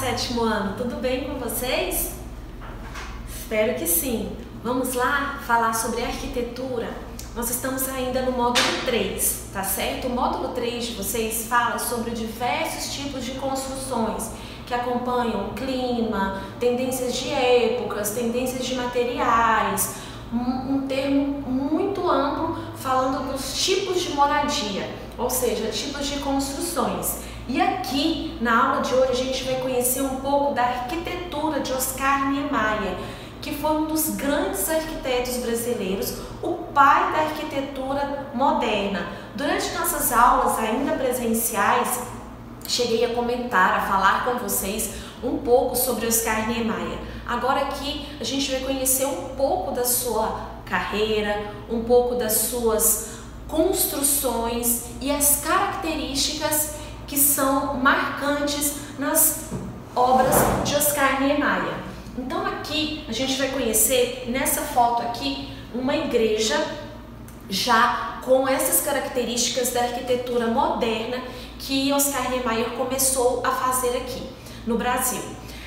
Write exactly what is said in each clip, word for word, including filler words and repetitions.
sétimo ano, tudo bem com vocês? Espero que sim. Vamos lá falar sobre arquitetura. Nós estamos ainda no módulo três, tá certo? O módulo três de vocês fala sobre diversos tipos de construções que acompanham o clima, tendências de épocas, tendências de materiais, um, um termo muito amplo falando dos tipos de moradia, ou seja, tipos de construções. E aqui, na aula de hoje, a gente vai conhecer um pouco da arquitetura de Oscar Niemeyer, que foi um dos grandes arquitetos brasileiros, o pai da arquitetura moderna. Durante nossas aulas, ainda presenciais, cheguei a comentar, a falar com vocês um pouco sobre Oscar Niemeyer. Agora aqui a gente vai conhecer um pouco da sua carreira, um pouco das suas construções e as características que são marcantes nas obras de Oscar Niemeyer. Então aqui a gente vai conhecer, nessa foto aqui, uma igreja já com essas características da arquitetura moderna que Oscar Niemeyer começou a fazer aqui no Brasil.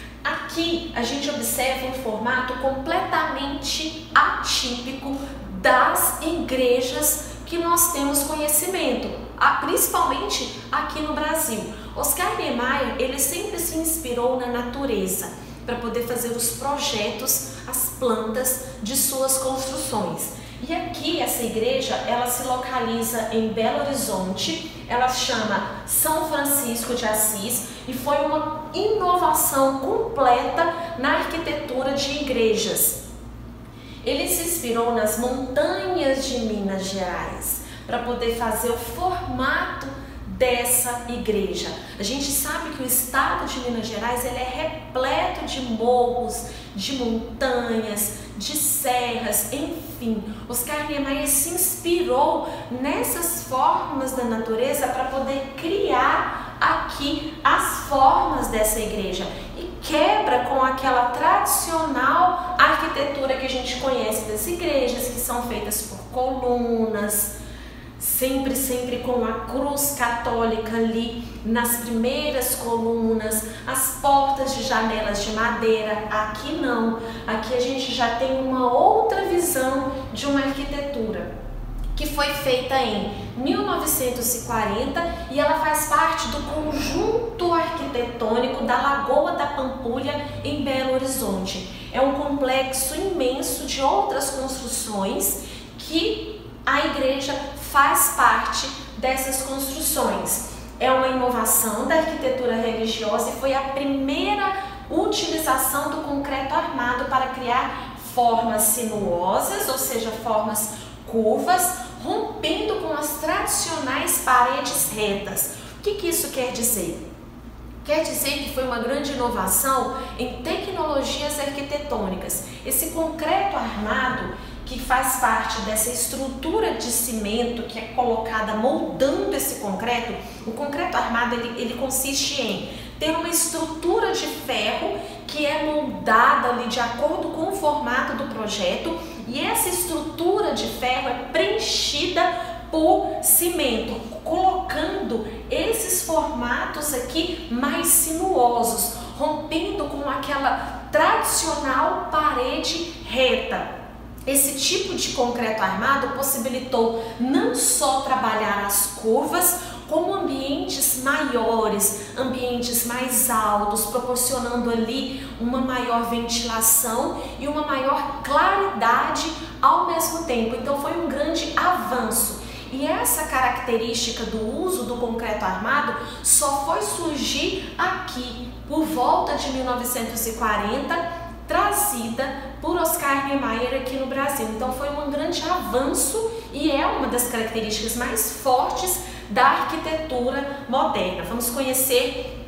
Aqui a gente observa um formato completamente atípico das igrejas que nós temos conhecimento, principalmente aqui no Brasil. Oscar Niemeyer, ele sempre se inspirou na natureza para poder fazer os projetos, as plantas de suas construções. E aqui essa igreja, ela se localiza em Belo Horizonte, ela chama São Francisco de Assis e foi uma inovação completa na arquitetura de igrejas. Ele se inspirou nas montanhas de Minas Gerais para poder fazer o formato dessa igreja. A gente sabe que o estado de Minas Gerais ele é repleto de morros, de montanhas, de serras, enfim. Oscar Niemeyer se inspirou nessas formas da natureza para poder criar aqui as formas dessa igreja e quebra com aquela tradicional arquitetura que a gente conhece das igrejas, que são feitas por colunas, sempre, sempre com a cruz católica ali nas primeiras colunas, as portas de janelas de madeira. Aqui não, aqui a gente já tem uma outra visão de uma arquitetura que foi feita em mil novecentos e quarenta e ela faz parte do conjunto arquitetônico da Lagoa da Pampulha em Belo Horizonte. É um complexo imenso de outras construções que a igreja faz parte dessas construções. É uma inovação da arquitetura religiosa e foi a primeira utilização do concreto armado para criar formas sinuosas, ou seja, formas curvas, rompendo com as tradicionais paredes retas. O que que isso quer dizer? Quer dizer que foi uma grande inovação em tecnologias arquitetônicas. Esse concreto armado, que faz parte dessa estrutura de cimento que é colocada moldando esse concreto, o concreto armado ele, ele consiste em ter uma estrutura de ferro que é moldada ali de acordo com o formato do projeto e essa estrutura de ferro é preenchida por cimento, colocando esses formatos aqui mais sinuosos, rompendo com aquela tradicional parede reta. Esse tipo de concreto armado possibilitou não só trabalhar as curvas, como ambientes maiores, ambientes mais altos, proporcionando ali uma maior ventilação e uma maior claridade ao mesmo tempo. Então foi um grande avanço. E essa característica do uso do concreto armado só foi surgir aqui por volta de mil novecentos e quarenta, trazida por Oscar Niemeyer aqui no Brasil. Então foi um grande avanço e é uma das características mais fortes da arquitetura moderna. Vamos conhecer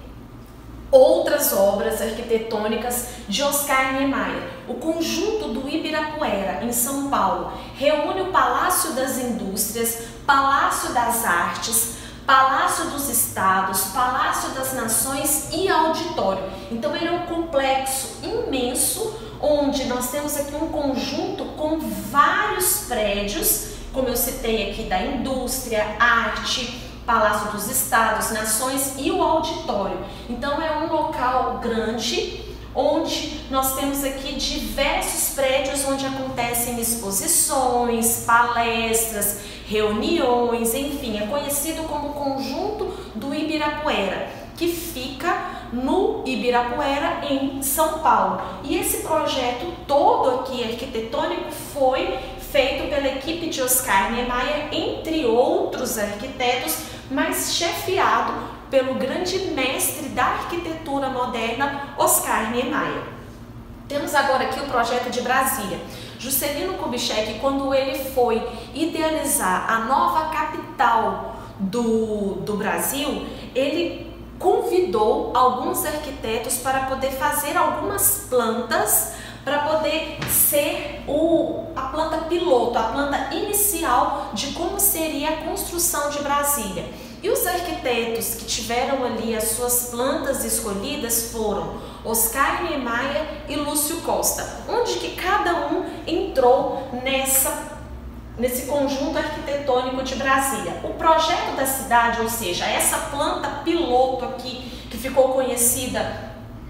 outras obras arquitetônicas de Oscar Niemeyer. O conjunto do Ibirapuera, em São Paulo, reúne o Palácio das Indústrias, Palácio das Artes, Palácio dos Estados, Palácio das Nações e Auditório. Então ele é um complexo imenso, onde nós temos aqui um conjunto com vários prédios, como eu citei aqui, da indústria, arte, Palácio dos Estados, Nações e o auditório. Então é um local grande, onde nós temos aqui diversos prédios onde acontecem exposições, palestras, reuniões, enfim, é conhecido como Conjunto do Ibirapuera, que fica no Ibirapuera, em São Paulo. E esse projeto todo aqui arquitetônico foi feito pela equipe de Oscar Niemeyer, entre outros arquitetos, mas chefiado pelo grande mestre da arquitetura moderna, Oscar Niemeyer. Temos agora aqui o projeto de Brasília. Juscelino Kubitschek, quando ele foi idealizar a nova capital do, do Brasil, ele convidou alguns arquitetos para poder fazer algumas plantas, para poder ser o, a planta piloto, a planta inicial de como seria a construção de Brasília. E os arquitetos que tiveram ali as suas plantas escolhidas foram Oscar Niemeyer e Lúcio Costa, onde que cada um entrou nessa nesse conjunto arquitetônico de Brasília. O projeto da cidade, ou seja, essa planta piloto aqui, que ficou conhecida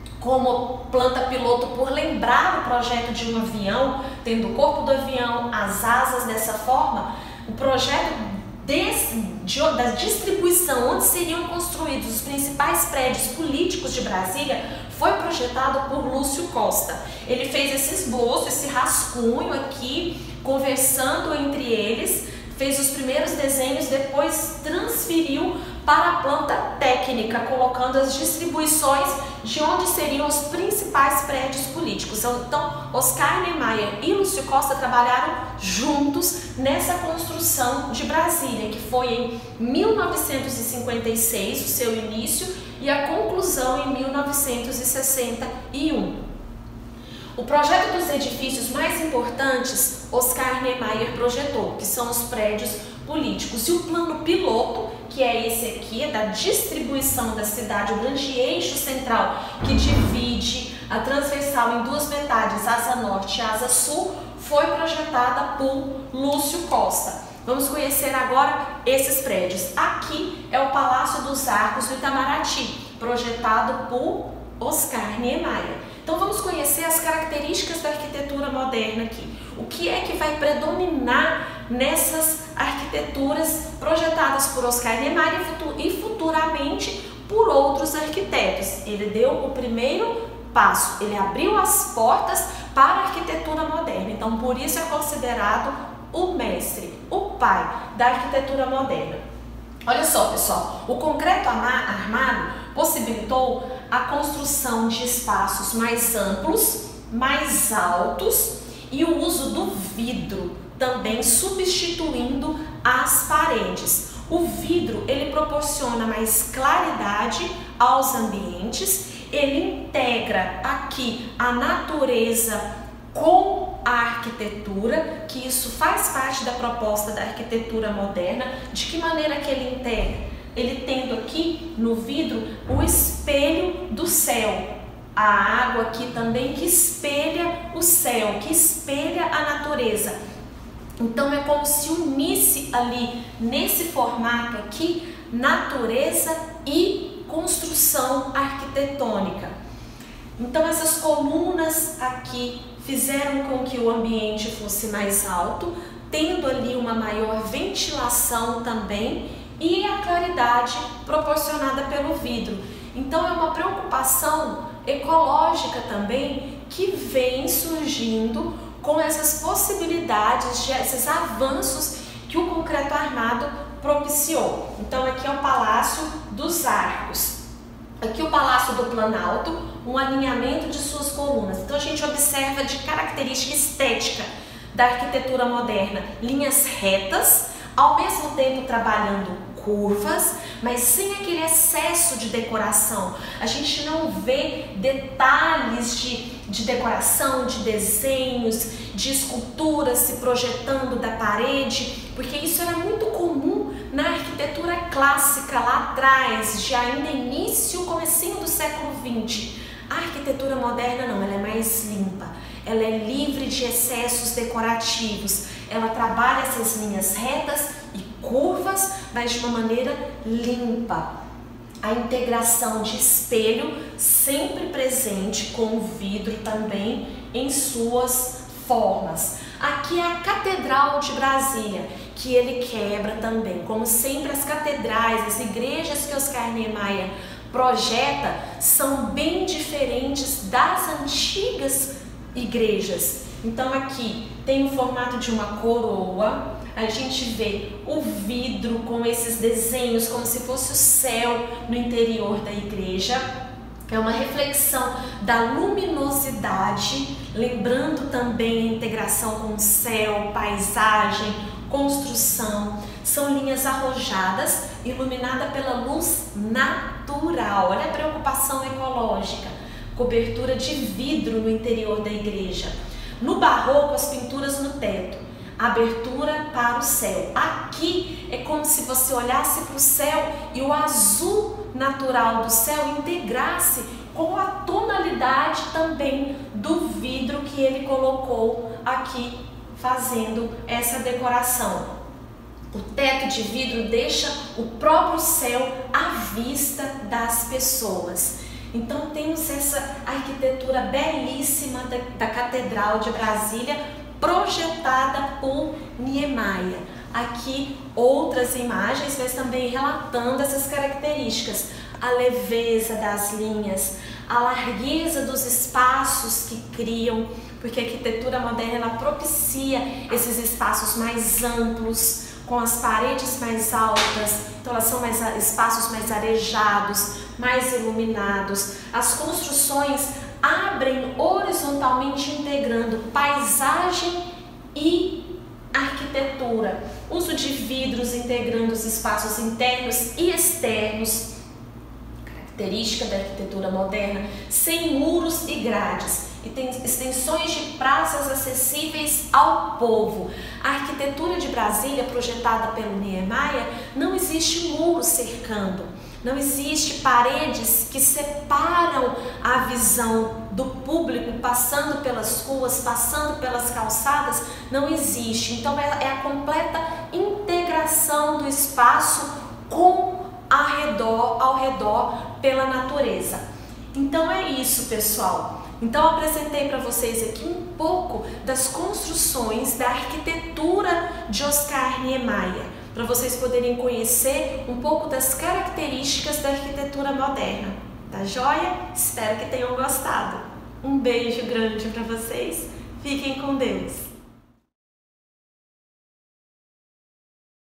como planta piloto por lembrar o projeto de um avião, tendo o corpo do avião, as asas dessa forma, o projeto desse, de, da distribuição, onde seriam construídos os principais prédios políticos de Brasília, foi projetado por Lúcio Costa. Ele fez esse esboço, esse rascunho aqui, conversando entre eles, fez os primeiros desenhos, depois transferiu para a planta técnica, colocando as distribuições de onde seriam os principais prédios políticos. Então, Oscar Niemeyer e Lúcio Costa trabalharam juntos nessa construção de Brasília, que foi em mil novecentos e cinquenta e seis, o seu início, e a conclusão em mil novecentos e sessenta e um. O projeto dos edifícios mais importantes, Oscar Niemeyer projetou, que são os prédios políticos. E o plano piloto, que é esse aqui, é da distribuição da cidade, o grande eixo central que divide a transversal em duas metades, asa norte e asa sul, foi projetada por Lúcio Costa. Vamos conhecer agora esses prédios. Aqui é o Palácio dos Arcos do Itamaraty, projetado por Oscar Niemeyer. Então vamos conhecer as características da arquitetura moderna aqui. O que é que vai predominar nessas arquiteturas projetadas por Oscar Niemeyer e futuramente por outros arquitetos? Ele deu o primeiro passo, ele abriu as portas para a arquitetura moderna. Então por isso é considerado o mestre, o pai da arquitetura moderna. Olha só, pessoal, o concreto armado possibilitou a construção de espaços mais amplos, mais altos e o uso do vidro, também substituindo as paredes. O vidro, ele proporciona mais claridade aos ambientes, ele integra aqui a natureza com a arquitetura, que isso faz parte da proposta da arquitetura moderna. De que maneira que ele integra? Ele tendo aqui no vidro o espelho do céu, a água aqui também que espelha o céu, que espelha a natureza. Então é como se unisse ali nesse formato aqui natureza e construção arquitetônica. Então essas colunas aqui fizeram com que o ambiente fosse mais alto, tendo ali uma maior ventilação também e a claridade proporcionada pelo vidro. Então é uma preocupação ecológica também que vem surgindo com essas possibilidades, de, esses avanços que o concreto armado propiciou. Então aqui é o Palácio dos Arcos. Aqui o Palácio do Planalto, um alinhamento de suas colunas. Então a gente observa de característica estética da arquitetura moderna, linhas retas, ao mesmo tempo trabalhando curvas, mas sem aquele excesso de decoração. A gente não vê detalhes de, de decoração, de desenhos, de esculturas se projetando da parede, porque isso era muito comum na arquitetura clássica lá atrás, já ainda início, comecinho do século vinte. A arquitetura moderna não, ela é mais limpa, ela é livre de excessos decorativos, ela trabalha essas linhas retas e curvas, mas de uma maneira limpa. A integração de espelho sempre presente com o vidro também em suas formas. Aqui é a Catedral de Brasília, que ele quebra também. Como sempre, as catedrais, as igrejas que Oscar Niemeyer projeta são bem diferentes das antigas igrejas. Então aqui tem o formato de uma coroa, a gente vê o vidro com esses desenhos como se fosse o céu no interior da igreja. É uma reflexão da luminosidade, lembrando também a integração com o céu, paisagem, construção. São linhas arrojadas, iluminada pela luz natural. Olha a preocupação ecológica. Cobertura de vidro no interior da igreja. No barroco, as pinturas no teto. Abertura para o céu. Aqui é como se você olhasse para o céu e o azul natural do céu integrasse com a tonalidade também do vidro que ele colocou aqui, fazendo essa decoração. O teto de vidro deixa o próprio céu à vista das pessoas. Então temos essa arquitetura belíssima da, da Catedral de Brasília, projetada por Niemeyer. Aqui outras imagens, mas também relatando essas características. A leveza das linhas, a largueza dos espaços que criam, porque a arquitetura moderna ela propicia esses espaços mais amplos, com as paredes mais altas, então elas são mais, espaços mais arejados, mais iluminados. As construções abrem horizontalmente, integrando paisagem e arquitetura. Uso de vidros integrando os espaços internos e externos, característica da arquitetura moderna, sem muros e grades, e tem extensões de praças acessíveis ao povo. A arquitetura de Brasília, projetada pelo Niemeyer, não existe muro cercando, não existe paredes que separam a visão do público passando pelas ruas, passando pelas calçadas, não existe. Então é a completa integração do espaço com ao redor, ao redor pela natureza. Então é isso, pessoal. Então eu apresentei para vocês aqui um pouco das construções da arquitetura de Oscar Niemeyer, para vocês poderem conhecer um pouco das características da arquitetura moderna. Tá joia? Espero que tenham gostado. Um beijo grande para vocês. Fiquem com Deus.